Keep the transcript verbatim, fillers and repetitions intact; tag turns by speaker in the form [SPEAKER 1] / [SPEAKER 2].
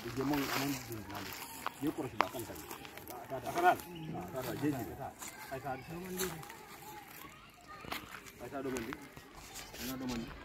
[SPEAKER 1] je mon amon din na ye ko shi ba kan ta ta ta karal ta ta je ji ta ai ta do mandi ai ta do mandi ina do mandi